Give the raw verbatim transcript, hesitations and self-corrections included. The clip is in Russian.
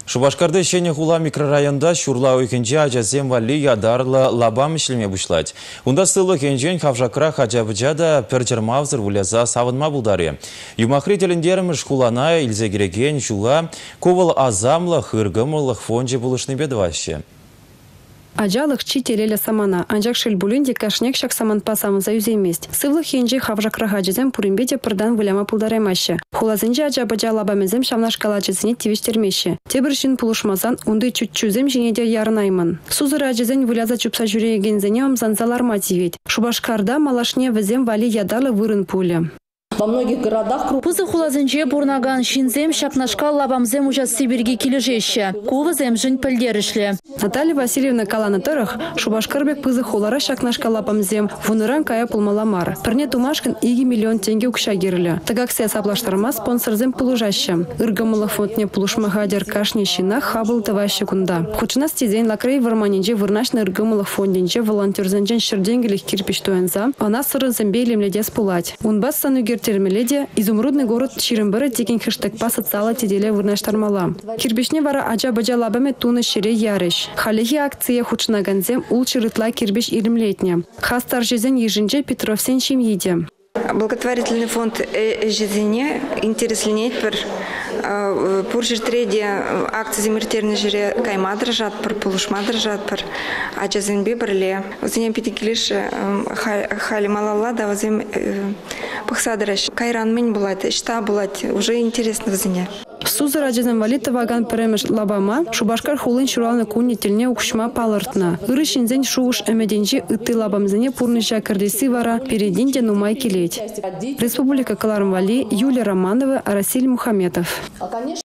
Шубашкарды шене хула микрорайонда шурла ойкенже ажазем вали ядарлы лабам ишлеме бушлать. Унда стылы кенжен хавжакра хачабыджада перчермавзыр вуляза савынма булдаре. Юмахри телендеріміш хулана илзегереген шула ковал азамлы хыргымылық фонже булышны бедваще. Ажалых чителеля самана, анжак шельбулинде кашнек шак саманпа самыза юземест. Сывлых хенже хавжакра хаджезем пуримбете пырдан выляма пулдаремаще. Хулазынже ажабыджа лабамезем шамнашкала ажезіне тивештермеше. Тебіршін пулушмазан унды чуть-чузем женеде ярнаймын. Сузыры ажезен выляза чупса жүрегензене амзанзаларма тивет. Шубашкарда малашне везем вали ядалы вырын пуле. Во многих городах Пузы хулазынже бурнаган шинзем шакнашка лабамзем ужас Сибирьги килежеще. Кувызем жень пельдерышле. Наталья Васильевна Каланатырых Шубашкарбек пызы хулара шакнашка лапамзем вуныран кая пулмаламар. Парне тумашкин иги миллион тенге укшагирле. Тагаксия саплаштарма спонсорзем пулужащем. Иргамылы фондне пулушмахадер кашне щина хабыл тываще кунда. Хучна стезен лакрей варманинже вырнашны иргамылы фондинже волонтерзенжен шерденгелих кирпич туэнза. Она сырызембейлем ледес пулать. Унбас санугер термеледе изумрудный город Чирембыры теген хэштегпа социала теделе вырнаштармала. Кирбишне вара ажа-бажа лабаме туны шире ярыш. Халихи акция хучнаганзем ул чирытла кирбиш илимлетне. Хастар жизнь ежинже Петровсен чимьиде. Благотворительный фонд «Жизни» интереснее пер пуржир треди акции земиртерны жире кайма дрожат пер полушма дрожат пер а жазенбе берле. Возьмем пятикилиш хали малала да возьмем пахсадраш кайран мень булать шта булать уже интересно возьме. Сузыр ажезен валита ваган перемеш лабама Шубашкар хулын шуралны кунни телне укшма палыртна. Иры шинзен шууш эмеденжи ыты лабамзене пурныша кардеси вара перединде нумай келеть. Республика Калармвали, Юлия Романова, Расиль Мухаметов.